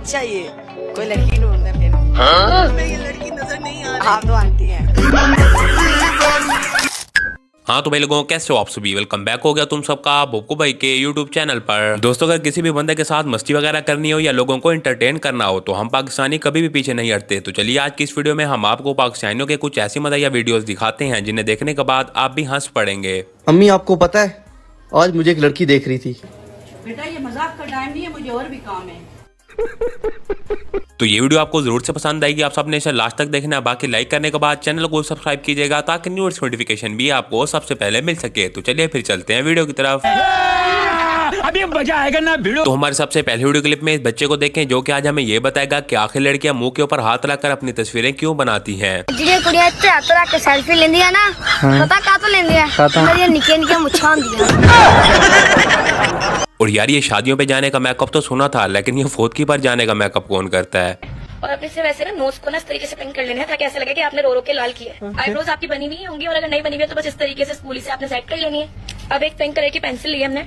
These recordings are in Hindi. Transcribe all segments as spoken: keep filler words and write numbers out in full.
अच्छा ये कोई लड़की ढूंढ रहे हैं। हाँ? मैं ये लड़की नजर नहीं आ रही। हाँ तो आंटी है। हाँ तो भाई लोगों कैसे हो आप सभी, वेलकम बैक हो गया तुम सबका बोको भाई के यूट्यूब चैनल पर। दोस्तों अगर किसी भी बंदे के साथ मस्ती वगैरह करनी हो या लोगों को एंटरटेन करना हो तो हम पाकिस्तानी कभी भी पीछे नहीं हटते। तो चलिए आज की इस वीडियो में हम आपको पाकिस्तानियों के कुछ ऐसी मज़ाहिया वीडियोस दिखाते हैं जिन्हें देखने के बाद आप भी हंस पड़ेंगे। अम्मी आपको पता है आज मुझे एक लड़की देख रही थी। बेटा ये मजाक का टाइम नहीं है, मुझे और भी काम है। तो ये वीडियो आपको जरूर से पसंद आएगी, आप सबने इसे लास्ट तक देखना है। बाकी लाइक करने के बाद चैनल को सब्सक्राइब कीजिएगा ताकि न्यूज़ नोटिफिकेशन भी आपको सबसे पहले मिल सके। तो चलिए फिर चलते हैं वीडियो की तरफ। अभी मजा आएगा ना वीडियो। तो हमारे सबसे पहले वीडियो क्लिप में इस बच्चे को देखें जो कि आज हमें ये बताएगा कि आखिर लड़कियां मुंह के ऊपर हाथ रखकर अपनी तस्वीरें क्यों बनाती हैं। ਜਿਹੜੇ ਕੁੜੀਆਂ ਇੱਥੇ ਹੱਥ ਰੱਖ ਕੇ ਸੈਲਫੀ ਲੈਂਦੀਆਂ ਨਾ ਪਤਾ ਕਾਹਤੋਂ ਲੈਂਦੀਆਂ ਮੇਰੀਆਂ ਨਿੱਕੀਆਂ ਨਿੱਕੀਆਂ ਮੁੱਛਾਂ ਹੁੰਦੀਆਂ। और यार ये शादियों पे जाने का मेकअप तो सुना था, लेकिन ये फोत की पर जाने का मेकअप कौन करता है। और अपने से वैसे ना नोज को ना इस तरीके से पेंट कर लेना है ताकि ऐसा लगे कि आपने रो रो के लाल किया है। आईब्रोज आपकी बनी हुई होंगी और अगर नहीं बनी हुई है तो बस इस तरीके से स्कूली से आपने सेट कर लेनी है। अब एक पिंक कलर की पेंसिल ली हमने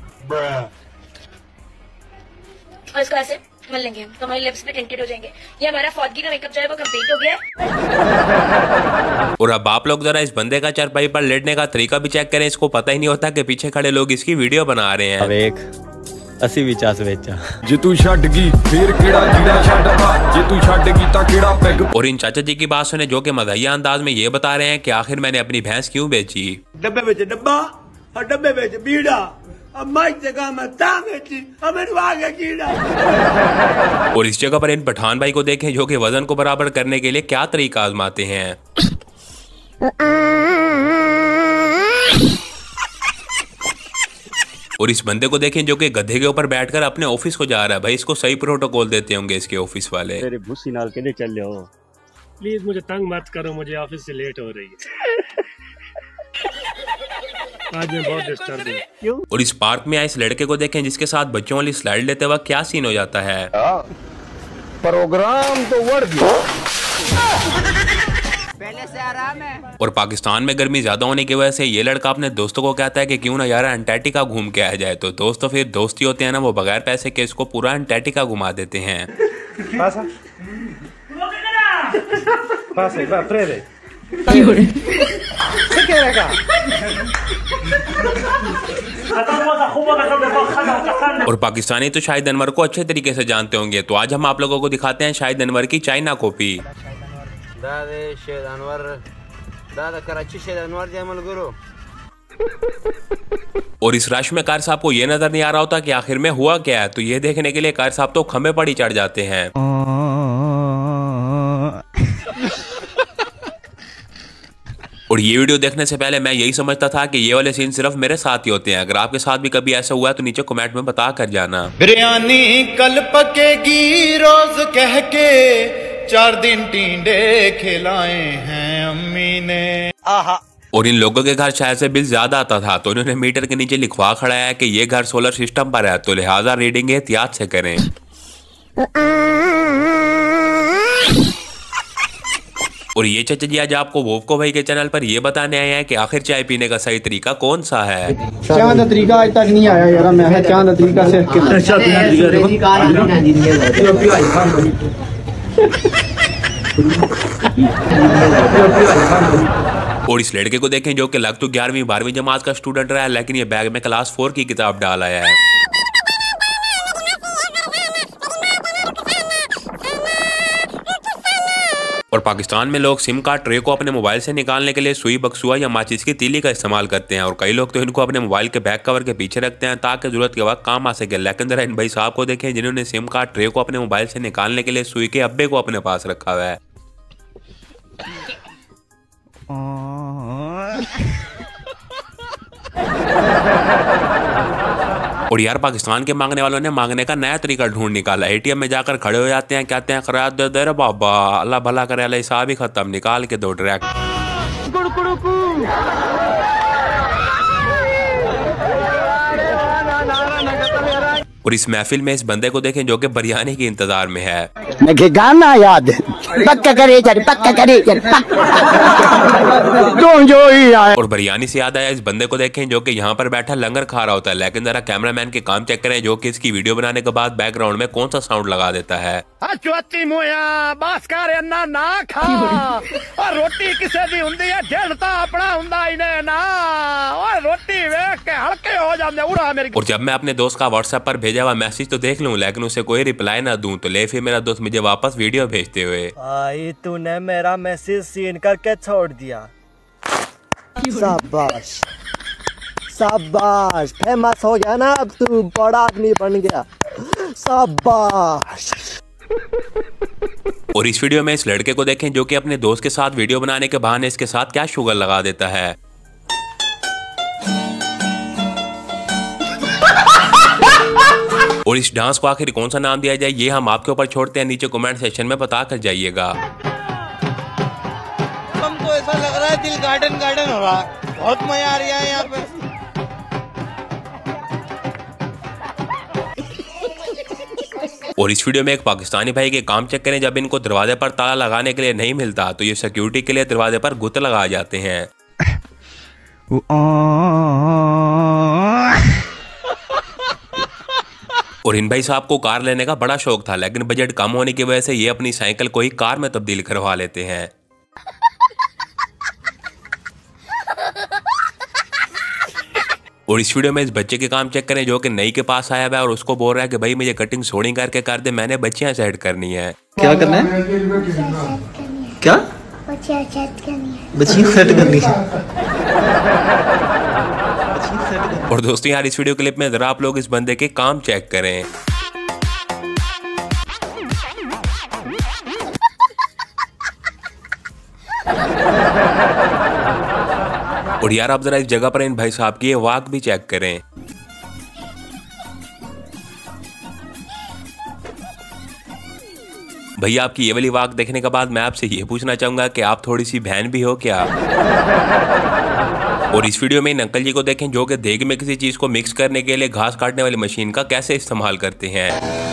और इसको ऐसे मल लेंगे हम तो हमारे लिप्स भी टिंटेड हो जाएंगे। ये हमारा फौदगी का मेकअप जो है वो कंप्लीट हो गया है। और अब आप लोग जरा इस बंदे का चारपाई पर लेटने का तरीका भी चेक करें। इसको पता ही नहीं होता कि पीछे खड़े लोग इसकी वीडियो बना रहे हैं। अब एक ਅਸੀਂ ਵੀ ਚੱਸ ਵਿੱਚ ਜੇ ਤੂੰ ਛੱਡ ਗਈ ਫੇਰ ਕਿਹੜਾ ਜਿਹੜਾ ਛੱਡਦਾ ਜੇ ਤੂੰ ਛੱਡ ਗਈ ਤਾਂ ਕਿਹੜਾ ਪੈਗ। और इन चाचा जी की बात सुने जो कि मज़ाहिया अंदाज में ये बता रहे हैं कि आखिर मैंने अपनी भैंस क्यों बेची। डब्बे ਵਿੱਚ डब्बा और डब्बे ਵਿੱਚ बीड़ा अब मैं जगह में ता बेची अब मेरे आगे कीड़ा। और इस जगह पर इन पठान भाई को देखें जो कि वजन को बराबर करने के लिए क्या तरीका आजमाते हैं। और इस बंदे को देखें जो कि गधे के ऊपर बैठकर अपने ऑफिस को जा रहा है। भाई इसको सही प्रोटोकॉल देते होंगे इसके ऑफिस वाले। तेरे भूसी नाल के चल हो प्लीज मुझे तंग मत करो, मुझे ऑफिस से लेट हो रही है। आज मैं बहुत डिस्टर्ब हूं। और इस पार्क में आए इस लड़के को देखें जिसके साथ बच्चों वाली स्लाइड लेते वक्त क्या सीन हो जाता है। प्रोग्राम तो बढ़ गया। पहले से आराम है। और पाकिस्तान में गर्मी ज्यादा होने की वजह से ये लड़का अपने दोस्तों को कहता है कि क्यों ना यार अंटार्कटिका घूम के आ जाए। तो दोस्तों फिर दोस्ती होते हैं ना, वो बगैर पैसे के इसको पूरा अंटार्कटिका घुमा देते हैं। और पाकिस्तानी तो शाहिद अनवर को अच्छे तरीके से जानते होंगे, तो आज हम आप लोगों को दिखाते हैं शाहिद अनवर की चाइना कॉपी। और इस रश में कार साहब को ये नजर नहीं आ रहा होता कि आखिर में हुआ क्या है। तो ये देखने के लिए कार साहब तो खंबे पर ही चढ़ जाते हैं। और ये वीडियो देखने से पहले मैं यही समझता था कि ये वाले सीन सिर्फ मेरे साथ ही होते हैं। अगर आपके साथ भी कभी ऐसा हुआ है तो नीचे कमेंट में बता कर जाना। बिरयानी कल पकेगी रोज कह के चार दिन टींडे खिलाए हैं अम्मी ने। आहा। और इन लोगों के घर शायद से बिल ज्यादा आता था तो इन्होंने मीटर के नीचे लिखवा खड़ा है कि ये घर सोलर सिस्टम पर है, तो लिहाजा रीडिंग एहतियात से करें। और ये चाचा जी आज आपको वोको भाई के चैनल पर ये बताने आए हैं कि आखिर चाय पीने का सही तरीका कौन सा है। चाय का तरीका आज तक नहीं आया यार। मैं चाय का तरीका से अच्छा और इस लड़के को देखें जो कि लग तो ग्यारहवीं बारहवीं जमात का स्टूडेंट रहा है, लेकिन ये बैग में क्लास फोर की किताब डाल आया है। और पाकिस्तान में लोग सिम कार्ड ट्रे को अपने मोबाइल से निकालने के लिए सुई, बक्सुआ या माचिस की तीली का इस्तेमाल करते हैं। और कई लोग तो इनको अपने मोबाइल के बैक कवर के पीछे रखते हैं ताकि जरूरत के वक्त काम आ सके। लेकिन जरा इन भाई साहब को देखें जिन्होंने सिम कार्ड ट्रे को अपने मोबाइल से निकालने के लिए सुई के अब्बे को अपने पास रखा हुआ है। और यार पाकिस्तान के मांगने वालों ने मांगने का नया तरीका ढूंढ निकाला। एटीएम में जाकर खड़े हो जाते हैं, कहते हैं खराब दे दे रे बाबा, अल्लाह भला करे, अल्लाह हिसाब ही खत्म, निकाल के दो डायरेक्ट। और इस महफिल में इस बंदे को देखें जो कि बिरयानी के इंतजार में है। मुझे गाना याद पक्का करे चल पक्का करे चल जो जो ही आए। और बिरयानी से याद आया, इस बंदे को देखें जो कि यहाँ पर बैठा लंगर खा रहा होता है, लेकिन जरा कैमरामैन के काम चेक करें जो कि इसकी वीडियो बनाने के बाद बैकग्राउंड में कौन सा साउंड लगा देता है। बस कर ना खा और रोटी किसे दी हुंदी है ढेलता अपना हुंदा ही ने ना और रोटी वेख के हल्के हो जांदे उड़ा मेरी। और जब मैं अपने दोस्त का व्हाट्सएप पर भेजा हुआ मैसेज तो देख लूं लेकिन उसे कोई रिप्लाई ना दूं तो ले फिर मेरा दोस्त मुझे वापस वीडियो भेजते हुए, आई तूने मेरा मैसेज सीन करके छोड़ दिया। शाबाश शाबाश, फेमस हो गया ना अब तू, बड़ा आदमी बन गया, शाबाश। और इस वीडियो में इस लड़के को देखें जो कि अपने दोस्त के साथ वीडियो बनाने के बहाने इसके साथ क्या शुगर लगा देता है। और इस डांस को आखिर कौन सा नाम दिया जाए ये हम आपके ऊपर छोड़ते हैं, नीचे कमेंट सेक्शन में बता कर जाइएगा। हमको ऐसा लग रहा है दिल गार्डन गार्डन हो रहा है, बहुत मजा आ रहा है यहाँ पे। और इस वीडियो में एक पाकिस्तानी भाई के काम चेक करें, जब इनको दरवाजे पर ताला लगाने के लिए नहीं मिलता तो ये सिक्योरिटी के लिए दरवाजे पर गुत लगा जाते हैं। और इन भाई साहब को कार लेने का बड़ा शौक था लेकिन बजट कम होने की वजह से ये अपनी साइकिल को ही कार में तब्दील करवा लेते हैं। और इस वीडियो में इस बच्चे के काम चेक करें जो कि नई के पास आया हुआ है और उसको बोल रहा है कि भाई मुझे कटिंग सोनी करके कर दे, मैंने बच्चियां सेट करनी है। क्या करना है? क्या बच्चियां सेट करनी है। बच्चियां सेट करनी है। और दोस्तों यार इस वीडियो क्लिप में जरा आप लोग इस बंदे के काम चेक करें। और यार आप जरा इस जगह पर इन भाई साहब की ये वाक भी चेक करें। भैया आपकी ये वाली वाक देखने के बाद मैं आपसे ये पूछना चाहूंगा कि आप थोड़ी सी बहन भी हो क्या? और इस वीडियो में इन अंकल जी को देखें जो कि देग में किसी चीज को मिक्स करने के लिए घास काटने वाली मशीन का कैसे इस्तेमाल करते हैं।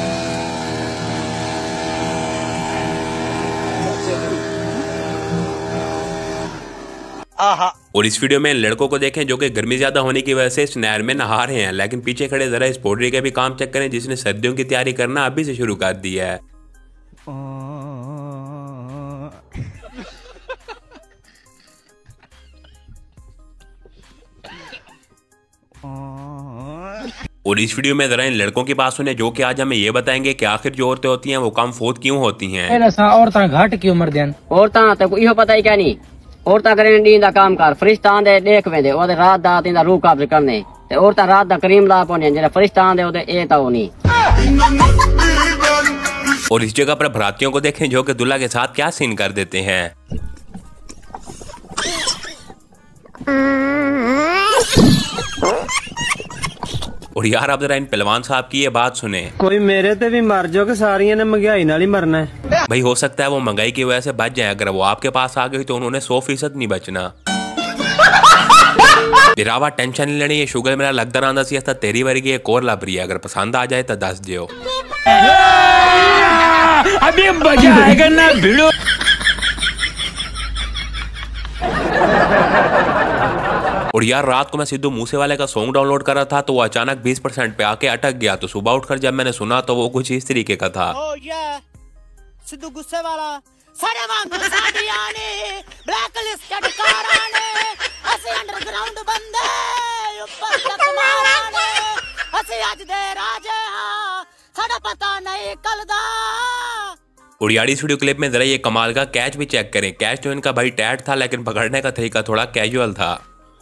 आहा। और इस वीडियो में लड़कों को देखें जो कि गर्मी ज्यादा होने की वजह से इस नहर में नहा रहे हैं, लेकिन पीछे खड़े जरा इस पोल्ट्री के भी काम चेक करें जिसने सर्दियों की तैयारी करना अभी से शुरू कर दी है। और इस वीडियो में जरा इन लड़कों की बात सुने जो कि आज हमें ये बताएंगे कि आखिर जो औरतें होती हैं वो कम फोत क्यों होती हैं। औरतां घट क्यों मर देन? औरतां तो इहो पता ही क्या नहीं, औरतां करें दी दा काम कर, फरिश्ता आंदे देख वेंदे ओदे रात दा तींदा रूह कब्ज करने ते औरतां रात दा करीम ला पौंदियां जेड़ा फरिश्ता आंदे ओदे ए ता नहीं। और इस जगह पर बरातियों को देखें जो कि दूल्हा के साथ क्या सीन कर देते हैं। और यार आप जरा इन पहलवान साहब की ये बात सुने, कोई मेरे ते भी मर जाओ कि सारियां ने महंगाई नाल ही मरना है। भाई हो सकता है वो महंगाई की वजह से बच जाए, अगर वो आपके पास आ गई तो उन्होंने सौ फीसद नहीं बचना। बिरावा टेंशन नहीं लेनी, ये शुगर मेरा लगता रहा सी था तेरी वर्गी एक और लभ रही है, अगर पसंद आ जाए तो दस दियो। अभी मजा आएगा ना भिड़ो। और यार रात को मैं सिद्धू मूसेवाले का सॉन्ग डाउनलोड कर रहा था तो वो अचानक बीस परसेंट पे आके अटक गया, तो सुबह उठकर जब मैंने सुना तो वो कुछ इस तरीके का था। oh, yeah. सिद्धू गुस्से वाला सारे वांग साडियां ने ब्लैक लिस्ट के टिकारा ने असि अंडरग्राउंड बंदे ऊपर तक मारा ने असि आज दे राजे हां साडा पता नहीं कल दा। और यार इस वीडियो क्लिप में जरा ये कमाल का कैच भी चेक करें। कैच तो इनका भाई टैट था लेकिन पकड़ने का तरीका थोड़ा कैजुअल था।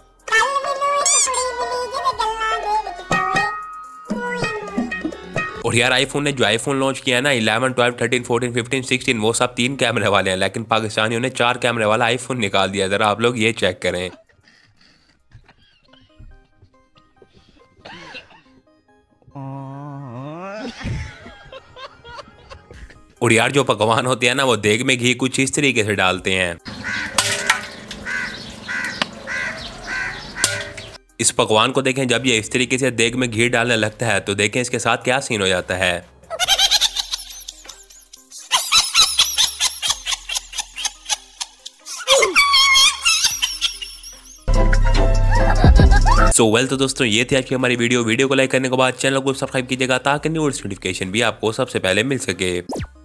और यार आईफोन ने जो आईफोन लॉन्च किया है ना eleven, twelve, thirteen, fourteen, fifteen, sixteen वो सब तीन कैमरे वाले हैं, लेकिन पाकिस्तानियों ने चार कैमरे वाला आईफोन निकाल दिया। जरा आप लोग ये चेक करें। और यार जो पकवान होते हैं ना वो देग में घी कुछ इस तरीके से डालते हैं। इस पकवान को देखें, जब ये इस तरीके से देग में घी डालने लगता है तो देखें इसके साथ क्या सीन हो जाता है। सो so, वेल well, तो दोस्तों ये थी आज की हमारी वीडियो। वीडियो को लाइक करने के बाद चैनल को सब्सक्राइब कीजिएगा ताकि न्यू नोटिफिकेशन भी आपको सबसे पहले मिल सके।